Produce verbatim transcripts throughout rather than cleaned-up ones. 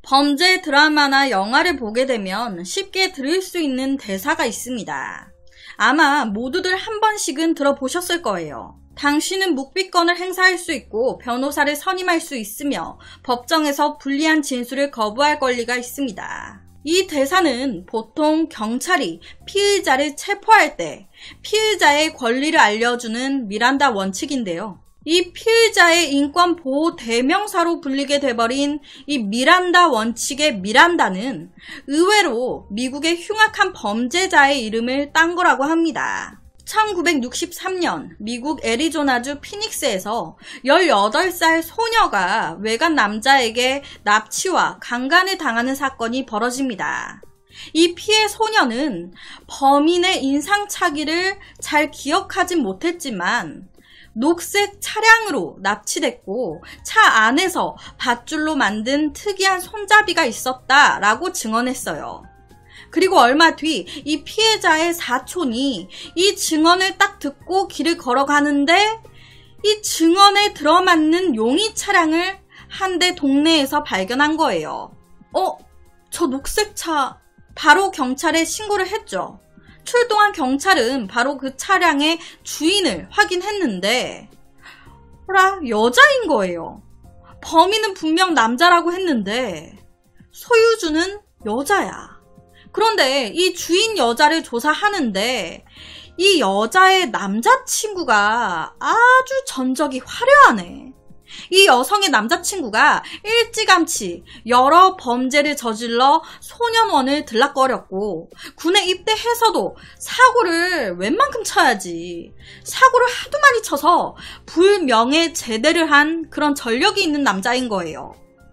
범죄 드라마나 영화를 보게 되면 쉽게 들을 수 있는 대사가 있습니다. 아마 모두들 한 번씩은 들어보셨을 거예요. 당신은 묵비권을 행사할 수 있고 변호사를 선임할 수 있으며 법정에서 불리한 진술을 거부할 권리가 있습니다. 이 대사는 보통 경찰이 피의자를 체포할 때 피의자의 권리를 알려주는 미란다 원칙인데요. 이 피의자의 인권 보호 대명사로 불리게 돼버린 이 미란다 원칙의 미란다는 의외로 미국의 흉악한 범죄자의 이름을 딴 거라고 합니다. 천구백육십삼 년 미국 애리조나주 피닉스에서 열여덟 살 소녀가 외간 남자에게 납치와 강간을 당하는 사건이 벌어집니다. 이 피해 소녀는 범인의 인상착의를 잘 기억하진 못했지만 녹색 차량으로 납치됐고 차 안에서 밧줄로 만든 특이한 손잡이가 있었다라고 증언했어요. 그리고 얼마 뒤 이 피해자의 사촌이 이 증언을 딱 듣고 길을 걸어가는데 이 증언에 들어맞는 용의 차량을 한 대 동네에서 발견한 거예요. 어? 저 녹색 차... 바로 경찰에 신고를 했죠. 출동한 경찰은 바로 그 차량의 주인을 확인했는데 어라? 여자인 거예요. 범인은 분명 남자라고 했는데 소유주는 여자야. 그런데 이 주인 여자를 조사하는데 이 여자의 남자친구가 아주 전적이 화려하네. 이 여성의 남자친구가 일찌감치 여러 범죄를 저질러 소년원을 들락거렸고 군에 입대해서도 사고를 웬만큼 쳐야지. 사고를 하도 많이 쳐서 불명예 제대를 한 그런 전력이 있는 남자인 거예요.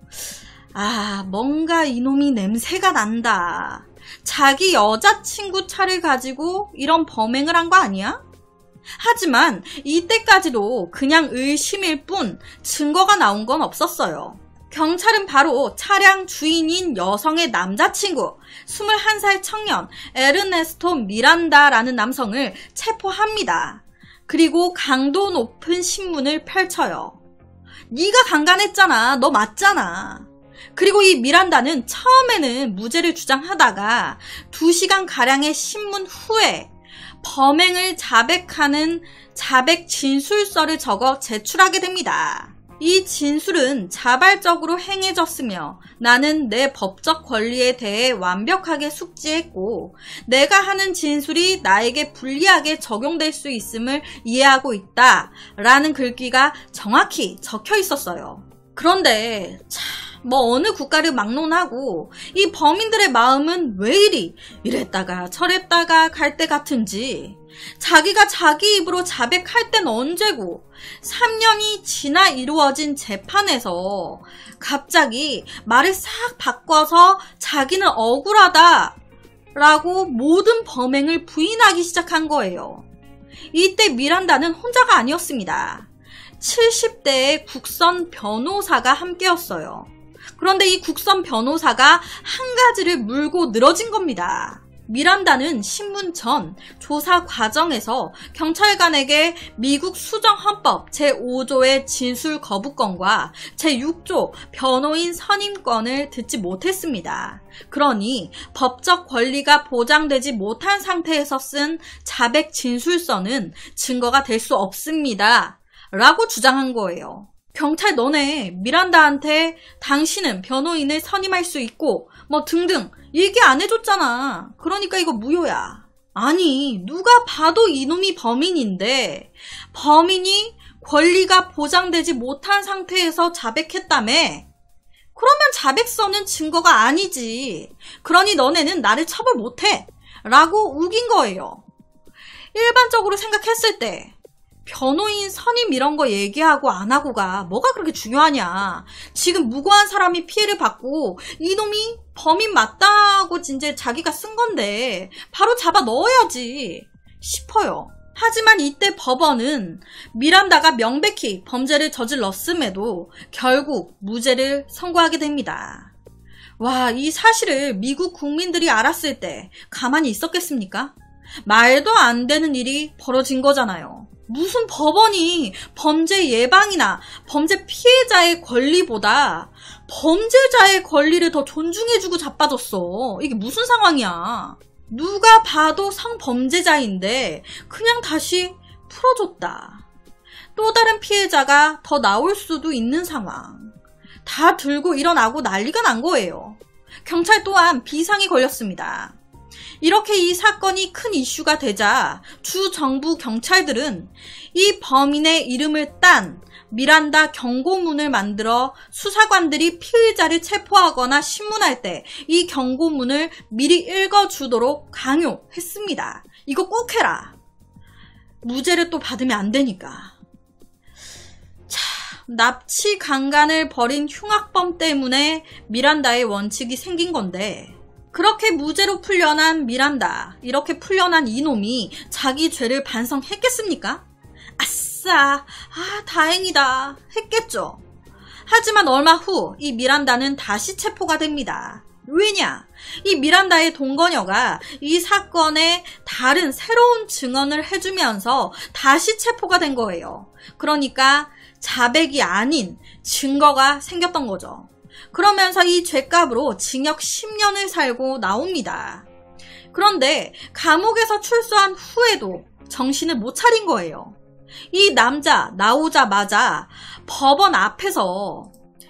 아, 뭔가 이놈이 냄새가 난다. 자기 여자친구 차를 가지고 이런 범행을 한 거 아니야? 하지만 이때까지도 그냥 의심일 뿐 증거가 나온 건 없었어요. 경찰은 바로 차량 주인인 여성의 남자친구 스물한 살 청년 에르네스토 미란다라는 남성을 체포합니다. 그리고 강도 높은 신문을 펼쳐요. 네가 강간했잖아. 너 맞잖아. 그리고 이 미란다는 처음에는 무죄를 주장하다가 두 시간가량의 신문 후에 범행을 자백하는 자백 진술서를 적어 제출하게 됩니다. 이 진술은 자발적으로 행해졌으며 나는 내 법적 권리에 대해 완벽하게 숙지했고 내가 하는 진술이 나에게 불리하게 적용될 수 있음을 이해하고 있다 라는 글귀가 정확히 적혀 있었어요. 그런데 참 뭐 어느 국가를 막론하고 이 범인들의 마음은 왜 이리 이랬다가 저랬다가 갈 때 같은지. 자기가 자기 입으로 자백할 땐 언제고 삼 년이 지나 이루어진 재판에서 갑자기 말을 싹 바꿔서 자기는 억울하다 라고 모든 범행을 부인하기 시작한 거예요. 이때 미란다는 혼자가 아니었습니다. 칠십 대의 국선 변호사가 함께였어요. 그런데 이 국선 변호사가 한 가지를 물고 늘어진 겁니다. 미란다는 신문 전 조사 과정에서 경찰관에게 미국 수정헌법 제오 조의 진술 거부권과 제육 조 변호인 선임권을 듣지 못했습니다. 그러니 법적 권리가 보장되지 못한 상태에서 쓴 자백 진술서는 증거가 될 수 없습니다. 라고 주장한 거예요. 경찰 너네 미란다한테 당신은 변호인을 선임할 수 있고 뭐 등등 얘기 안 해줬잖아. 그러니까 이거 무효야. 아니 누가 봐도 이놈이 범인인데 범인이 권리가 보장되지 못한 상태에서 자백했다며? 그러면 자백서는 증거가 아니지. 그러니 너네는 나를 처벌 못해. 라고 우긴 거예요. 일반적으로 생각했을 때 변호인 선임 이런 거 얘기하고 안 하고가 뭐가 그렇게 중요하냐. 지금 무고한 사람이 피해를 받고 이놈이 범인 맞다고 진짜 자기가 쓴 건데 바로 잡아 넣어야지 싶어요. 하지만 이때 법원은 미란다가 명백히 범죄를 저질렀음에도 결국 무죄를 선고하게 됩니다. 와, 이 사실을 미국 국민들이 알았을 때 가만히 있었겠습니까? 말도 안 되는 일이 벌어진 거잖아요. 무슨 법원이 범죄 예방이나 범죄 피해자의 권리보다 범죄자의 권리를 더 존중해주고 자빠졌어. 이게 무슨 상황이야. 누가 봐도 성범죄자인데 그냥 다시 풀어줬다. 또 다른 피해자가 더 나올 수도 있는 상황. 다 들고 일어나고 난리가 난 거예요. 경찰 또한 비상이 걸렸습니다. 이렇게 이 사건이 큰 이슈가 되자 주 정부 경찰들은 이 범인의 이름을 딴 미란다 경고문을 만들어 수사관들이 피의자를 체포하거나 신문할 때 이 경고문을 미리 읽어주도록 강요했습니다. 이거 꼭 해라. 무죄를 또 받으면 안 되니까. 자, 납치 강간을 벌인 흉악범 때문에 미란다의 원칙이 생긴 건데 그렇게 무죄로 풀려난 미란다, 이렇게 풀려난 이놈이 자기 죄를 반성했겠습니까? 아싸, 아 다행이다 했겠죠. 하지만 얼마 후 이 미란다는 다시 체포가 됩니다. 왜냐? 이 미란다의 동거녀가 이 사건에 다른 새로운 증언을 해주면서 다시 체포가 된 거예요. 그러니까 자백이 아닌 증거가 생겼던 거죠. 그러면서 이 죄값으로 징역 십 년을 살고 나옵니다. 그런데 감옥에서 출소한 후에도 정신을 못 차린 거예요. 이 남자 나오자마자 법원 앞에서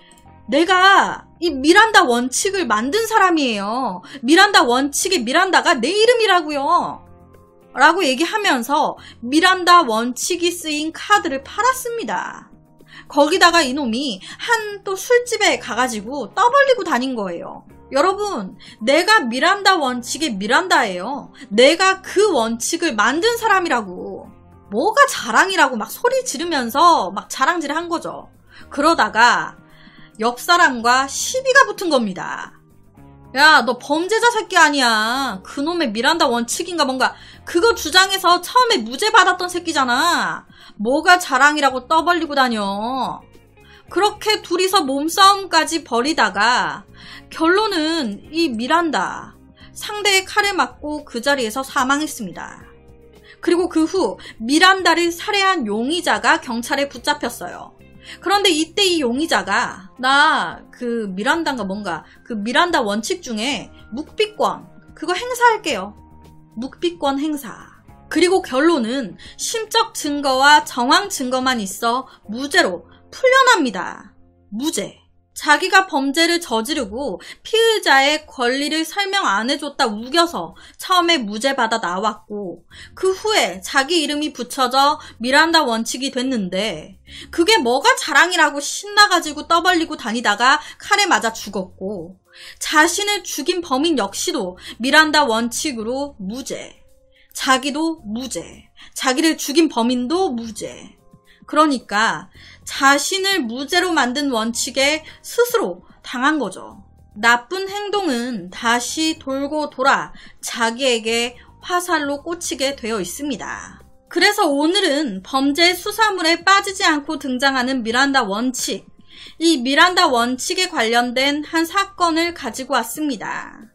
내가 이 미란다 원칙을 만든 사람이에요. 미란다 원칙의 미란다가 내 이름이라고요. 라고 얘기하면서 미란다 원칙이 쓰인 카드를 팔았습니다. 거기다가 이놈이 한 또 술집에 가가지고 떠벌리고 다닌 거예요. 여러분, 내가 미란다 원칙의 미란다예요. 내가 그 원칙을 만든 사람이라고. 뭐가 자랑이라고 막 소리 지르면서 막 자랑질을 한 거죠. 그러다가 옆 사람과 시비가 붙은 겁니다. 야, 너 범죄자 새끼 아니야. 그놈의 미란다 원칙인가 뭔가 그거 주장해서 처음에 무죄 받았던 새끼잖아. 뭐가 자랑이라고 떠벌리고 다녀. 그렇게 둘이서 몸싸움까지 벌이다가 결론은 이 미란다 상대의 칼에 맞고 그 자리에서 사망했습니다. 그리고 그 후 미란다를 살해한 용의자가 경찰에 붙잡혔어요. 그런데 이때 이 용의자가 나 그 미란다인가 뭔가 그 미란다 원칙 중에 묵비권 그거 행사할게요. 묵비권 행사. 그리고 결론은 심적 증거와 정황 증거만 있어 무죄로 풀려납니다. 무죄. 자기가 범죄를 저지르고 피의자의 권리를 설명 안 해줬다 우겨서 처음에 무죄 받아 나왔고 그 후에 자기 이름이 붙여져 미란다 원칙이 됐는데 그게 뭐가 자랑이라고 신나가지고 떠벌리고 다니다가 칼에 맞아 죽었고 자신을 죽인 범인 역시도 미란다 원칙으로 무죄. 자기도 무죄. 자기를 죽인 범인도 무죄. 그러니까 자신을 무죄로 만든 원칙에 스스로 당한 거죠. 나쁜 행동은 다시 돌고 돌아 자기에게 화살로 꽂히게 되어 있습니다. 그래서 오늘은 범죄 수사물에 빠지지 않고 등장하는 미란다 원칙, 이 미란다 원칙에 관련된 한 사건을 가지고 왔습니다.